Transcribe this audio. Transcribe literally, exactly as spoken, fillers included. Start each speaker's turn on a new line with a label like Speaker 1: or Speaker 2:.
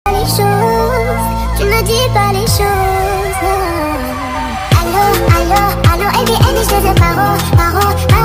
Speaker 1: Les choses, tu ne dis pas les choses. Allô, allô, allô, et bien, et je te paro, paro, paro.